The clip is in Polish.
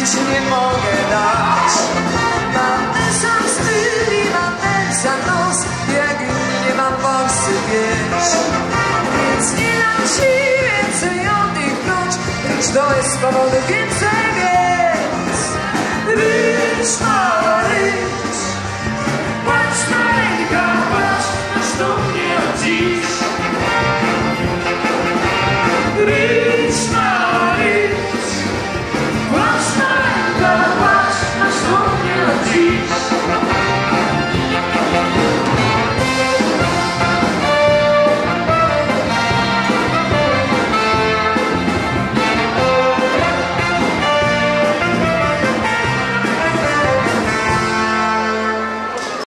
ci nie mogę dać. Mam ten sam styl i mam ten sam nos, jak inni nie mam forsy, wiesz. Więc nie dam ci więcej oddychnąć, lecz to jest z powodu więcej, więc ryż ma.